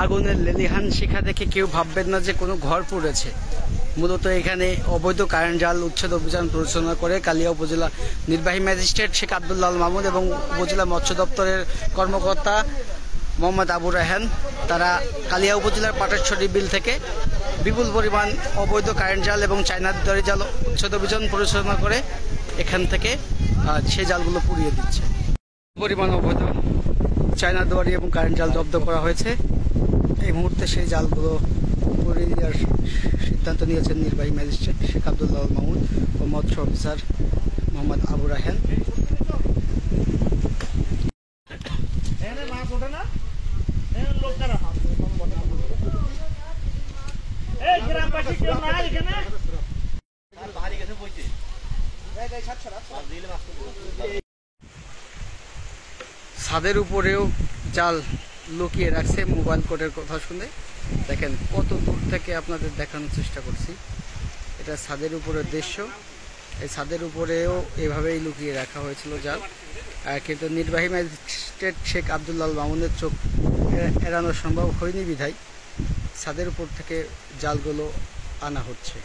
আগুনের লেলিহান শিখা দেখে কেউ ভাববেন না যে কোনো ঘর পুড়েছে। মূলত এখানে অবৈধ কারেন্ট জাল উচ্ছেদ অভিযান পরিচালনা করে কালিয়া উপজেলা নির্বাহী ম্যাজিস্ট্রেট শেখ আব্দুল্লাহ আল মাহমুদ এবং উপজেলা মৎস্য দপ্তরের কর্মকর্তা মোহাম্মদ আবু রায়হান। তারা কালিয়া উপজেলার পাটেশ্বরী বিল থেকে বিপুল পরিমাণ অবৈধ কারেন্ট জাল এবং চায়নার দড়ি জাল উচ্ছেদ অভিযান পরিচালনা করে এখান থেকে সেই জালগুলো পুড়িয়ে দিচ্ছে। পরিমাণ অবৈধ চায়না দড়ি এবং কারেন্ট জাল জব্দ করা হয়েছে। এই মুহূর্তে সেই জালগুলো পুড়িয়ে দেওয়ার সিদ্ধান্ত নিয়েছেন নির্বাহী ম্যাজিস্ট্রেট শেখ আব্দুল্লাহ আল মাহমুদ ও মৎস্য অফিসার মোহাম্মদ আবু রায়হান। ছাদের উপরেও জাল লুকিয়ে রাখছে মোবাইল কোর্টের কথা শুনে। দেখেন কত দূর থেকে আপনাদের দেখানোর চেষ্টা করছি। এটা ছাদের উপরের দৃশ্য। এই ছাদের উপরেও এভাবেই লুকিয়ে রাখা হয়েছিল জাল, কিন্তু নির্বাহী ম্যাজিস্ট্রেট শেখ আব্দুল্লাহ আল মামুনের চোখ এড়ানো সম্ভব হয়নি বিধায় ছাদের উপর থেকে জালগুলো আনা হচ্ছে।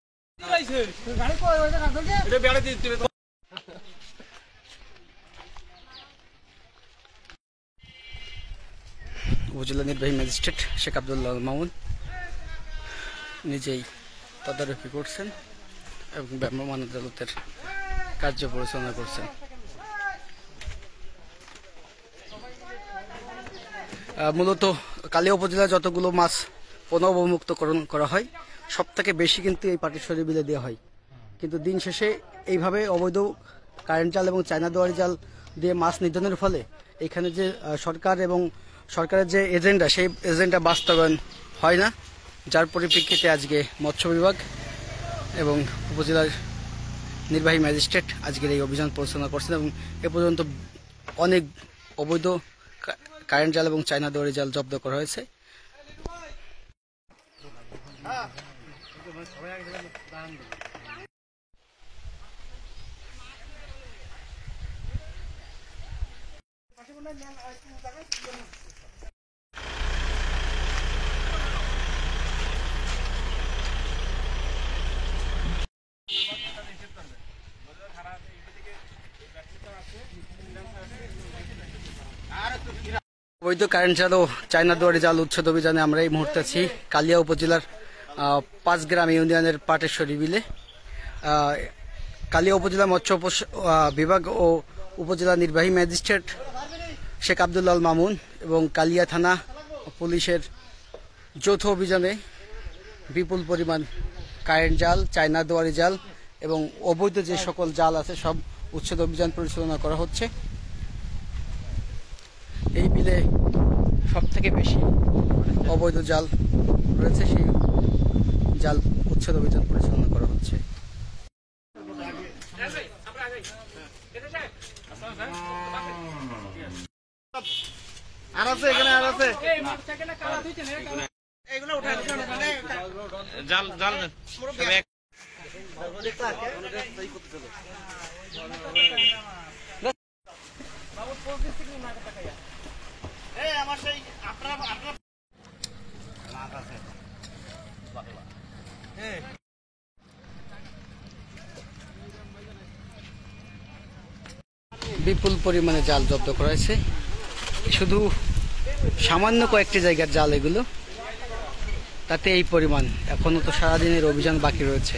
উপজেলা নির্বাহী ম্যাজিস্ট্রেট শেখ আব্দুল্লাহ আল মামুন নিজেই তদারকি করছেন এবং ভ্রাম্যমাণ আদালতের কার্য পরিচালনা করছেন। মূলত কালিয়া উপজেলায় যতগুলো মাছ পুনঃঅবমুক্তকরণ করা হয় সব থেকে বেশি কিন্তু এই পাটেশ্বরী বিলে দেওয়া হয়, কিন্তু দিন শেষে এইভাবে অবৈধ কারেন্ট জাল এবং চায়না দড়ি জাল দিয়ে মাছ নিধনের ফলে এখানে যে সরকার এবং সরকারের যে এজেন্ডা সেই এজেন্ডা বাস্তবায়ন হয় না, যার পরিপ্রেক্ষিতে আজকে মৎস্য বিভাগ এবং উপজেলার নির্বাহী ম্যাজিস্ট্রেট আজকের এই অভিযান পরিচালনা করছেন এবং এ পর্যন্ত অনেক অবৈধ কারেন্ট জাল এবং চায়না দড়ি জাল জব্দ করা হয়েছে। অবৈধ কারেন্ট জাল ও চায়না দড়ি জাল উচ্ছেদ অভিযানে আমরা এই মুহূর্তে আছি কালিয়া উপজেলার 5 গ্রাম ইউনিয়নের পাটেশ্বরী বিলে। কালিয়া উপজেলা মৎস্য বিভাগ ও উপজেলা নির্বাহী ম্যাজিস্ট্রেট শেখ আব্দুল্লাহ আল মামুন এবং কালিয়া থানা পুলিশের যৌথ অভিযানে বিপুল পরিমাণ কারেন্ট জাল, চায়না দড়ি জাল এবং অবৈধ যে সকল জাল আছে সব উচ্ছেদ অভিযান পরিচালনা করা হচ্ছে। এই বিলে সব থেকে বেশি অবৈধ জাল রয়েছে, সেই জাল উচ্ছেদ অভিযান পরিচালনা করা হচ্ছে। বিপুল পরিমাণে জাল জব্দ করা হয়েছে। শুধু সামান্য কয়েকটি জায়গার জাল এগুলো, তাতে এই পরিমাণ। এখনো তো সারাদিনের অভিযান বাকি রয়েছে।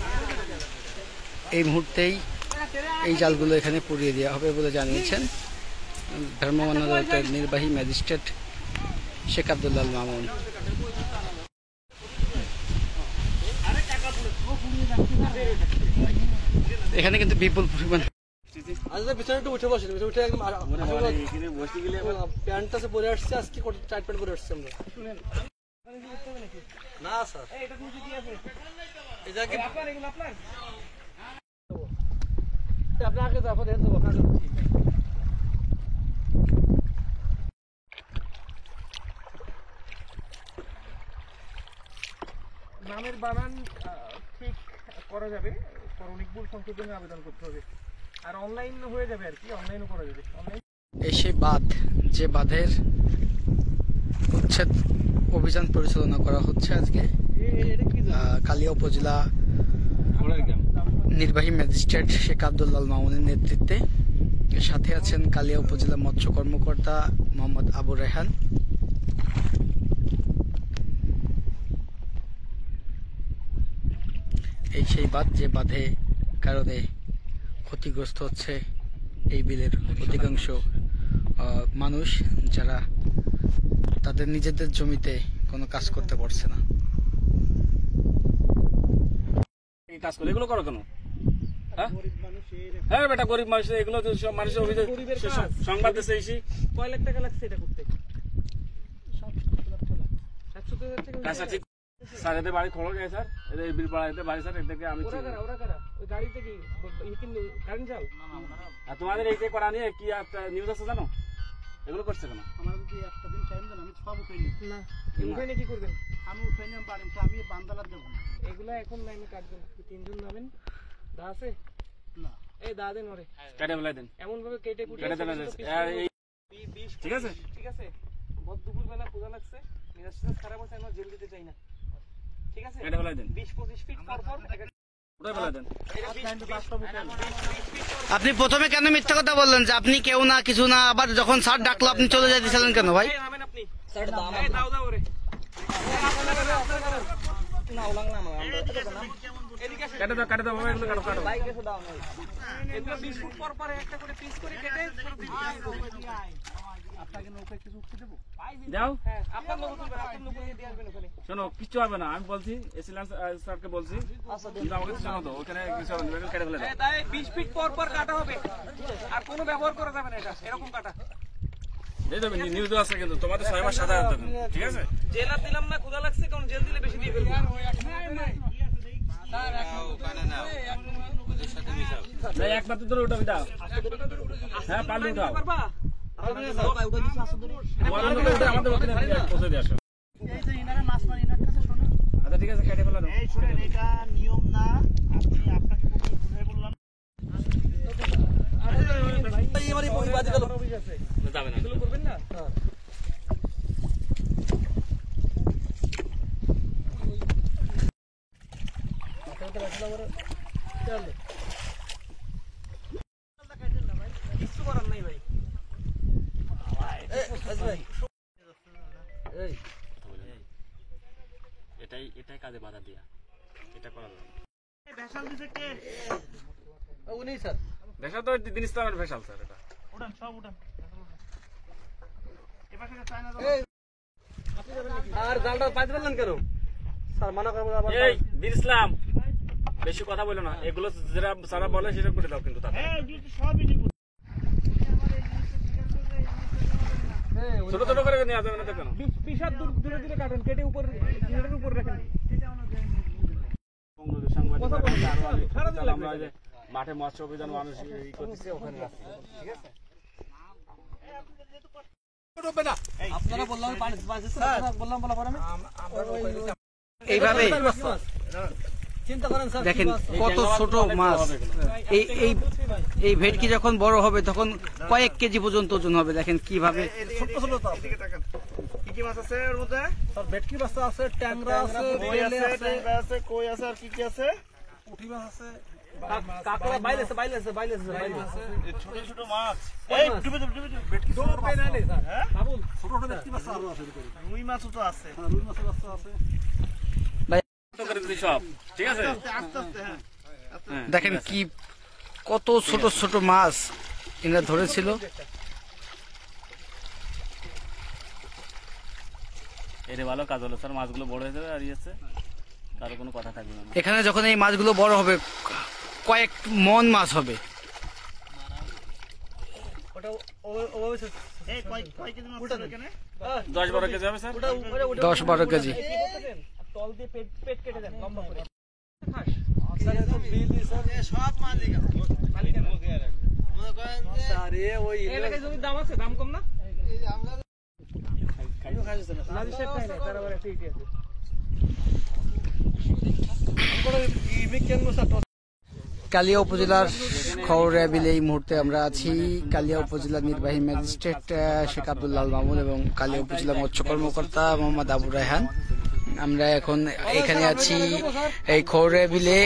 এই মুহূর্তেই এই জালগুলো এখানে পুড়িয়ে দেওয়া হবে বলে জানিয়েছেন ভ্রাম্যমাণ আদালতের নির্বাহী ম্যাজিস্ট্রেট শেখ আব্দুল্লাহ আল মামুন। এখানে কিন্তু বিপুল পরিমাণ উঠে বসে উঠে একদম প্যান্টটা পরে আসছে আজকে টাইট প্যান্ট পরে আসছে আমরা। না স্যার আপনাকে নামের বানান ঠিক করা যাবে, করণিক ভুল সংশোধনে আবেদন করতে হবে, আর অনলাইন হয়ে যাবে আর কি, অনলাইনও করা যাবে। এই সেই বাঁধ যে বাঁধের উচ্ছেদ অভিযান পরিচালনা করা হচ্ছে আজকে কালিয়া উপজেলা নির্বাহী ম্যাজিস্ট্রেট শেখ আব্দুল্লাহ মামুনের নেতৃত্বে। সাথে আছেন কালিয়া উপজেলা মৎস্য কর্মকর্তা মোহাম্মদ আবু রেহান। এই সেই বাঁধ যে বাঁধে কারণে ক্ষতিগ্রস্ত হচ্ছে এই বিলের অধিকাংশ মানুষ, যারা তাদের নিজেদের জমিতে কোনো কাজ করতে পারছে না। এই কাজ করে এগুলো করো কেন? হ্যাঁ বেটা, গরিব মানুষ, এগুলো তো সব মানুষের অভিযোগ সংবাদ দিচ্ছে। এসে কয় লাখ টাকা লাগছে এটা করতে? আচ্ছা ঠিক স্যার, এদের বাড়ি খবর গেছে স্যার, এদের বিল পাড়াইতে বাড়ি স্যার, এদেরকে আমি ওই গাড়িতে কি কারেন্ট যাও? আর তোমাদের এই যে করা নিয়ে কি একটা নিউজ আছে জানো? এগুলো করছে কেন? আমার যদি একটা দিন টাইম দেন আমি সব উঠাই নিই। না উঠাই নিয়ে কি করবেন? আমি উঠাই নিয়ে বাড়ি আমি বান্দালা দেবো না। এগুলা এখন লাইনে কাটবেন, তিনজন যাবেন। দা আছে না, এই দা দেন ওরে, কেটে বেলায় দেন, এমন ভাবে কেটে কুটে কেটে দেন। ঠিক আছে ঠিক আছে। বহুত দুপুর বেলা পূজা লাগছে, মেজাজ খারাপ আছে, আমরা জেল দিতে চাই না। ঠিক আছে, কেটে বেলায় দেন, 20-25 ফিট পর পর ওটাই বেলায় দেন। আপনি প্রথমে কেন মিথ্যা কথা বললেন যে আপনি কেউ না কিছু না, আবার যখন স্যার ডাকলো আপনি চলে যাইতেছিলেন কেন ভাই? নামেন আপনি স্যার, দাও দাও ওরে। কেটে দাও, কেটে দাও, এগুলো কাটো কাটো। এগুলো 20 ফুট পর পর একটা করে পিস করে কেটে আপনাকে নৌকায় কিছু উঠতে দেবো? যাও। হ্যাঁ, আপনার লোক তুলবেন, আপনার লোক দিয়ে আসবেন ওখানে। শোনো, কিচ্ছু হবে না, আমি বলছি এসিলেন্স স্যারকে বলছি, কিন্তু আমাকে শোনো তো, ওখানে কিছু হবে না, কেটে ফেলে দাও। তাই 20 ফিট পর পর কাটা হবে, আর কোনো ব্যবহার করা যাবে না এটা, এরকম কাটা। দিয়ে দেবেন, নিউজ আছে কিন্তু তোমাদের 6 মাস সাদা দেবেন, ঠিক আছে? জেল আর দিলাম না, ক্ষুধা লাগছে, কারণ জেল দিলে বেশি দিয়ে ফেলবো। একবার তো ধরে উঠাবি, দাও। হ্যাঁ, পারলে উঠাও। পারবা? আমাদের ওখানে পৌঁছে দিয়ে আসো। এই যে ইনারে মাছ মারি ইনার কাছে শোনেন। আচ্ছা ঠিক আছে, কেটে ফেলা দাও। এই শোনেন, এটা নিয়ম না, আপনি আপনাকে প্রথমে বুঝাই বললাম। যাবে না, এগুলো করবেন না। কিছু করার নাই ভাই। এটাই কাজে বাধা দিয়া, এটা করা যাবে না। ভেসাল দিছে কে? উনি স্যার ভেসাল তো দিন ইসলামের ভেসাল স্যার, এটা উঠান, সব উঠান। এবার থেকে চায়না আর জালটা পাইতে পারলেন কেন স্যার? মানা করবো আবার। এই দিন ইসলাম, বেশি কথা বলো না, এগুলো যারা সারা বলে সেটা করে দাও কিন্তু তাতে। হ্যাঁ, এগুলো তো সবই নিব। ছোট ছোট করে নিয়ে আসবে না, কেন? 20 হাত দূরে দূরে কাটেন, কেটে উপর নেটের উপর রাখেন। আমরা যে মাঠে মৎস্য অভিযান মানুষ করতেছি, ওখানে আসছি, ঠিক আছে? আপনারা বললাম এইভাবে দেখেন কত ছোট মাছ। এই ভেটকি যখন বড় হবে তখন কয়েক কেজি পর্যন্ত ওজন হবে। দেখেন কিভাবে ছোট ছোট তো আছে। কি কি মাছ আছে এর মধ্যে? স্যার ভেটকি মাছ আছে, ট্যাংরা আছে, কই আছে, ট্যাংরা আছে, কই আছে, আর কি কি আছে? পুঁটি মাছ আছে, কাঁকড়া, বাইল আছে। এই ছোট ছোট মাছ। এই ডুবে ভেটকি ছোট মাছ। হ্যাঁ, বাবুল ছোট ছোট ভেটকি মাছ আরো আছে। রুই মাছও তো আছে। রুই মাছের বাচ্চা আছে। করে দিই সব, ঠিক আছে? আস্তে আস্তে। হ্যাঁ, দেখেন কি কত ছোট ছোট মাছ এরা ধরেছিল। এর ভালো কাজ হলো স্যার, মাছগুলো বড় হয়ে যাবে, আর ইয়েছে কারো কোনো কথা থাকবে না। এখানে যখন এই মাছগুলো বড় হবে কয়েক মন মাছ হবে। এই কয় কেজি মাছ আছে এখানে? 10-12 কেজি হবে স্যার। 10-12 কেজি। তল দিয়ে পেট কেটে দেন লম্বা করে। সব মাছ এখানে। এলাকায় জমির দাম আছে, দাম কম না? কালিয়া উপজেলার খওয়ারেয়া বিলে এই মুহূর্তে আমরা আছি। কালিয়া উপজেলা নির্বাহী ম্যাজিস্ট্রেট শেখ আব্দুল্লাহ মামুন এবং কালিয়া উপজেলা মৎস্য কর্মকর্তা মোহাম্মদ আবু রায়হান। আমরা এখন এখানে আছি এই খওয়ারেয়া বিলে।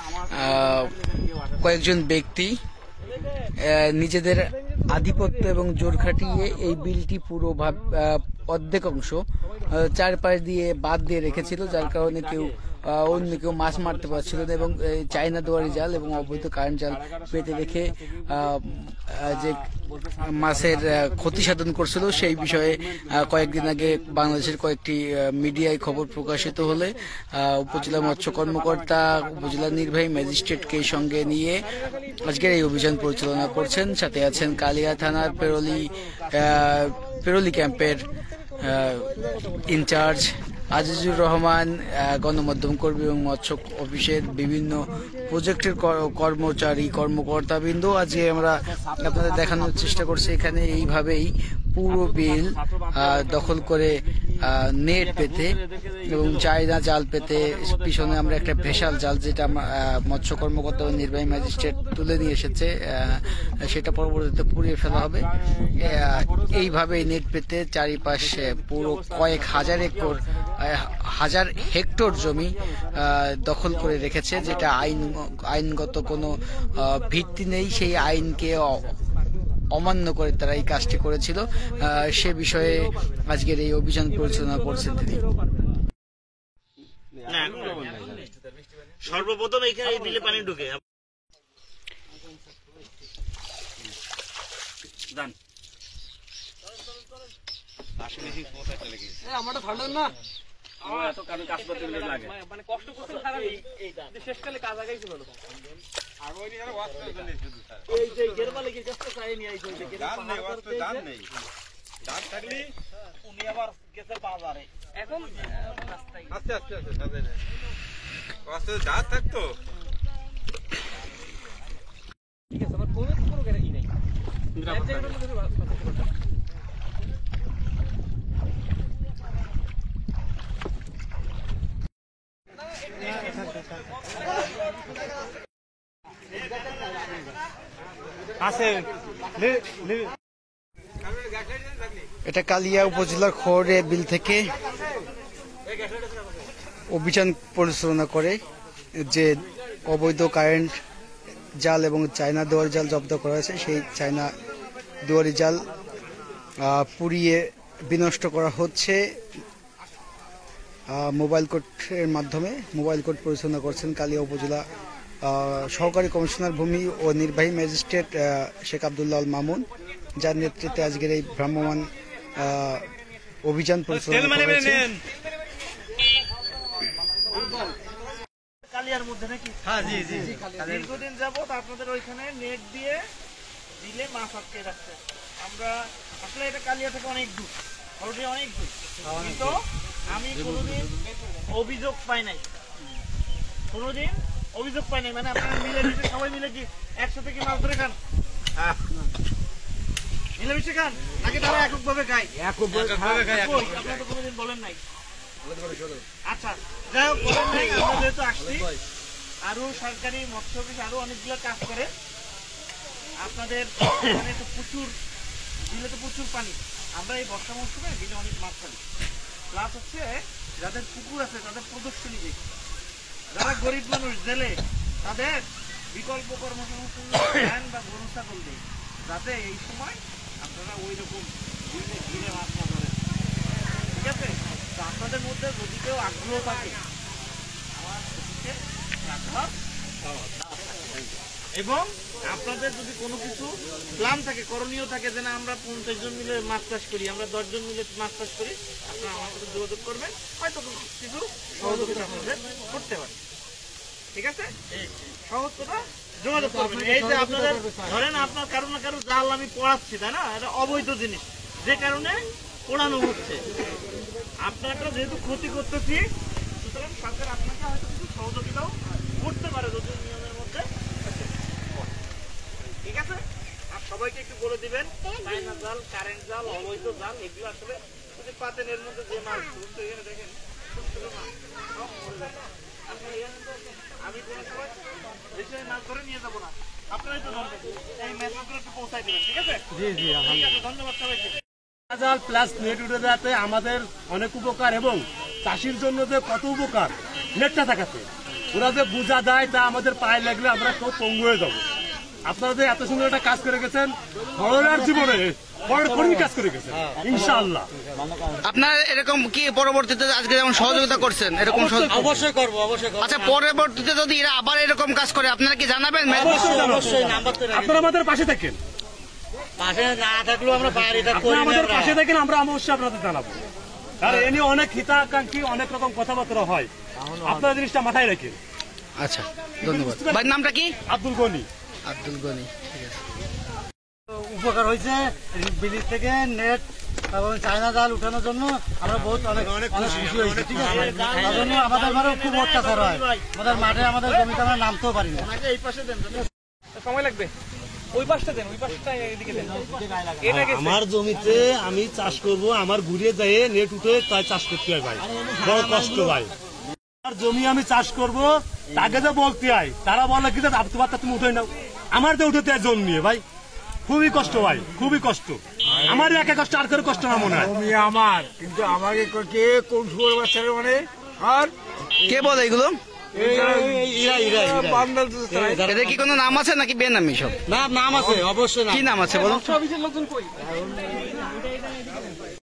কয়েকজন ব্যক্তি নিজেদের আধিপত্য এবং জোর খাটিয়ে এই বিলটি পুরো অর্ধেক অংশ চারপাশ দিয়ে বাদ দিয়ে রেখেছিল, যার কারণে অন্য কেউ মাছ মারতে পারছিল না এবং চায়না দুয়ারি জাল এবং অবৈধ কারেন্ট জাল পেতে রেখে যে মাছের ক্ষতি সাধন করছিল, সেই বিষয়ে কয়েকদিন আগে বাংলাদেশের কয়েকটি মিডিয়ায় খবর প্রকাশিত হলে উপজেলা মৎস্য কর্মকর্তা উপজেলা নির্বাহী ম্যাজিস্ট্রেটকে সঙ্গে নিয়ে আজকের এই অভিযান পরিচালনা করছেন। সাথে আছেন কালিয়া থানার পেরোলি ক্যাম্পের ইনচার্জ আজিজুর রহমান, গণমাধ্যম কর্মী এবং মৎস্য অফিসের বিভিন্ন প্রজেক্টের কর্মকর্তাবৃন্দ। আজকে আমরা আপনাদের দেখানোর চেষ্টা করছি এখানে এইভাবেই পুরো বিল দখল করে নেট পেতে এবং চায়না জাল পেতে। পিছনে আমরা একটা ভেসাল জাল, যেটা মৎস্য কর্মকর্তা ও নির্বাহী ম্যাজিস্ট্রেট তুলে নিয়ে এসেছে, সেটা পরবর্তীতে পুড়িয়ে ফেলা হবে। এইভাবেই নেট পেতে চারিপাশে পুরো কয়েক হাজার হেক্টর জমি দখল করে রেখেছে, যেটা আইনগত কোনো ভিত্তি নেই। সেই আইনকে অমান্য করে তারা এই কাজটি করেছিল। সে বিষয়ে আজকের এই অভিযান পরিচালনা করছেন তিনি। সর্বপ্রথম এখানে এই বিলে পানি ঢুকে আমারটা ঠান্ডা না মানে কষ্ট করতে শেষকালে কাজ আগাই ছিল এখন আস্তে আস্তে দাঁত থাকতো। ঠিক আছে, আমার কোনো গ্যারান্টি নেই। এটা কালিয়া উপজেলার খওয়ারেয়া বিল থেকে অভিযান পরিচালনা করে যে অবৈধ কারেন্ট জাল এবং চায়না দুয়ারি জাল জব্দ করা হয়েছে। সেই চায়না দুয়ারি জাল পুড়িয়ে বিনষ্ট করা হচ্ছে মোবাইল কোর্টের মাধ্যমে। মোবাইল কোর্ট পরিচালনা করছেন কালিয়া উপজেলা সহকারী কমিশনার ভূমি ও নির্বাহী ম্যাজিস্ট্রেট শেখ আব্দুল্লাহ মামুন, যার নেতৃত্বে আজকের এই ভ্রাম্যমাণ অভিযান পরিচালনা করেছে। কালিয়ার মধ্যে নাকি? হ্যাঁ, জি জি। দীর্ঘদিন যাবত আপনাদের ওইখানে নেট দিয়ে দিলে মাছ আটকে রাখছে। আমরা আসলে এটা কালিয়া থেকে অনেক দূর, অলরেডি অনেক দূর, কিন্তু আমি কোনোদিন অভিযোগ পাই নাই। মানে আপনারা মিলেমিশে সবাই মিলে কি একসাথে কি মাছ ধরে খান? মিলেমিশে খান নাকি তারা এককভাবে খায়? আপনারা তো কোনোদিন বলেন নাই। আচ্ছা, যাই হোক, বলেন নাই। আমরা যেহেতু আসছি, আরো সরকারি মৎস্য অফিস আরো অনেকগুলো কাজ করে। আপনাদের এখানে তো প্রচুর পানি। আমরা এই বর্ষা মৌসুমে বিলে অনেক মাছ পাই। প্লাস হচ্ছে যাদের পুকুর আছে তাদের প্রদর্শনী দেখি, যারা গরিব মানুষ জেলে, তাদের বিকল্প কর্মসংস্থান ধ্যান বা গরু ছাগল দেয়, যাতে এই সময় আপনারা ওই রকম ঘিরে মাছ না ধরেন। ঠিক আছে? তো আপনাদের মধ্যে যদি কেউ আগ্রহ থাকে, আমার এবং আপনাদের যদি কোনো কিছু প্ল্যান থাকে, করণীয় থাকে, যে না আমরা 50 জন মিলে মাছ চাষ করি, আমরা 10 জন মিলে মাছ চাষ করি, আপনারা আমার সাথে যোগাযোগ করবেন, হয়তো কিছু সহযোগিতা আপনাদের করতে পারে। ঠিক আছে? সহজ কথা, যোগাযোগ করবেন। এই যে আপনাদের ধরেন আপনার কারো না কারো জাল আমি পড়াচ্ছি, তাই না? এটা অবৈধ জিনিস, যে কারণে পোড়ানো হচ্ছে। আপনারা যেহেতু ক্ষতি করতেছি, সুতরাং সরকার আপনাকে হয়তো কিছু সহযোগিতাও করতে পারে যদি নিয়মের মধ্যে। ঠিক আছে? আর সবাইকে একটু বলে দিবেন, চায়না জাল, কারেন্ট জাল, অবৈধ জাল, এগুলো আসলে যদি পাতেন, এর মধ্যে যে মাছ ধরতে, এখানে দেখেন ছোট ছোট মাছ সব মরে যাবে। আমি কোনো সময় দেশে মাছ ধরে নিয়ে যাবো না। আপনারাই তো ধরবেন, এই মেসেজগুলো একটু পৌঁছাই দিবেন, ঠিক আছে? জি জি ঠিক আছে, ধন্যবাদ সবাইকে। জাল প্লাস নেট উঠে দেওয়াতে আমাদের অনেক উপকার এবং চাষির জন্য যে কত উপকার নেটটা থাকাতে ওরা যে বোঝা দেয় তা আমাদের পায়ে লাগলে আমরা কেউ পঙ্গু হয়ে যাবো। আপনারা যে এত সুন্দর একটা কাজ করে গেছেন বড়রার জীবনে বড় কঠিন কাজ করে গেছেন ইনশাআল্লাহ। আপনার এরকম কি পরবর্তীতে আজকে যেমন সহযোগিতা করছেন এরকম অবশ্যই করবো, অবশ্যই করবো। আচ্ছা পরবর্তীতে যদি এরা আবার এরকম কাজ করে আপনারা কি জানাবেন? অবশ্যই আপনারা আমাদের পাশে থাকেন, পাশে না থাকলেও আমরা বাইরেটা আপনারা আমাদের পাশে থাকেন, আমরা অবশ্যই আপনাদের জানাবো। আর এ নিয়ে অনেক হিতাকাঙ্ক্ষী অনেক রকম কথাবার্তা হয়, আপনারা জিনিসটা মাথায় রাখেন। আচ্ছা ধন্যবাদ। ভাইয়ের নামটা কি? আব্দুল গনি। আব্দুল গনি, ঠিক আছে। উপকার হয়েছে বিদেশ থেকে নেট এবং চায়না জাল উঠানোর জন্য আমরা বহুত অনেক অনেক খুশি হয়েছি, ঠিক আছে? তার জন্য আমাদের ঘরে খুব অত্যাচার হয়, আমাদের মাঠে আমাদের জমিতে আমরা নামতেও পারি না। এই পাশে দেন, সময় লাগবে। ওই পাশটা দেন, ওই পাশটা এদিকে দেন। এটা গেছে। আমার জমিতে আমি চাষ করব, আমার ঘুরিয়ে যায় নেট উঠে তাই চাষ করতে হয় ভাই, বড় কষ্ট ভাই। আমার জমি আমি চাষ করব, তাকে যে বলতে হয় তারা বলে কি যে তোমার তুমি উঠে নাও, আমার তো উঠে জল নিয়ে ভাই খুবই কষ্ট ভাই, খুবই কষ্ট। আমার একা কষ্ট, আর কারো কষ্ট না মনে হয়। আমার কিন্তু আমাকে কে কোন শুয়োর বাচ্চারা মানে আর কে বলে এগুলো? বান্দাল এদের কি কোনো নাম আছে নাকি বেনামি সব? না নাম আছে, অবশ্যই কি নাম আছে বলুন? অফিসের লোকজন কই?